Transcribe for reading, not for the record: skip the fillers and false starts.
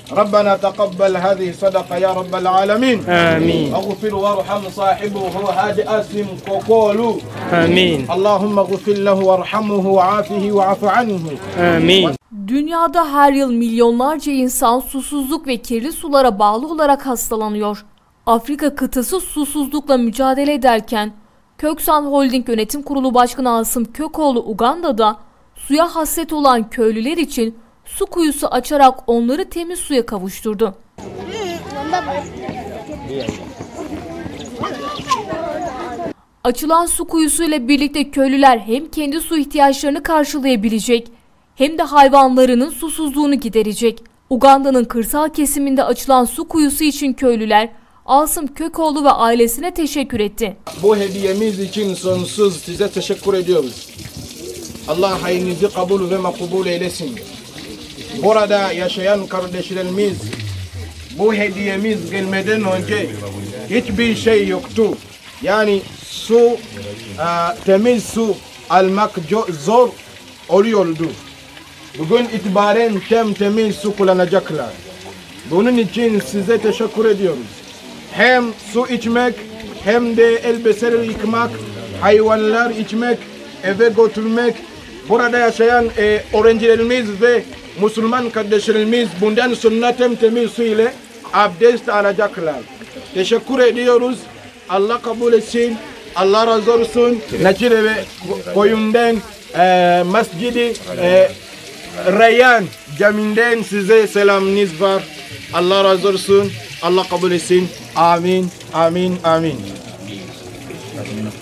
ربنا تقبل هذه صدقة يا رب العالمين. آمين. اغفر وارحم صاحبه هادي أسم كوكولو. آمين. اللهم اغفر له وارحمه وعافه وعف عنه. آمين. Dünyada her yıl milyonlarca insan susuzluk ve kirli sulara bağlı olarak hastalanıyor. Afrika kıtası susuzlukla mücadele ederken Köksan Holding Yönetim Kurulu Başkanı Asım Kökoğlu Uganda'da suya hasret olan köylüler için su kuyusu açarak onları temiz suya kavuşturdu. Açılan su kuyusuyla birlikte köylüler hem kendi su ihtiyaçlarını karşılayabilecek hem de hayvanlarının susuzluğunu giderecek. Uganda'nın kırsal kesiminde açılan su kuyusu için köylüler Asım Kökoğlu ve ailesine teşekkür etti. Bu hediyemiz için sonsuz size teşekkür ediyoruz. Allah hayrınızı kabul ve makbul eylesin. Burada yaşayan kardeşlerimiz bu hediyemiz gelmeden önce hiçbir şey yoktu. Yani su, temiz su almak zor oluyordu. Bugün itibaren temiz su kullanacaklar. Bunun için size teşekkür ediyoruz. Hem su içmek hem de elbiseleri yıkamak, hayvanlar içmek, eve götürmek. Burada yaşayan öğrencilerimiz ve Müslüman kardeşlerimiz bundan sonra temiz su ile abdest alacaklar. Teşekkür ediyoruz. Allah kabul etsin. Allah razı olsun. Nakire ve koyundan Mescid-i Reyyan Camii'nden size selamınız var. Allah razı olsun. Allah kabul etsin. Amin. Amin. Amin.